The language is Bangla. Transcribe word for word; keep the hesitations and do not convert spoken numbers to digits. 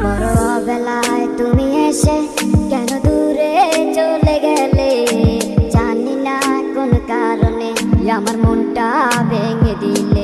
বড় বেলায় তুমি এসে কেন দূরে চলে গেলে, জানি না কোন কারণে আমার মনটা ভেঙে দিলে।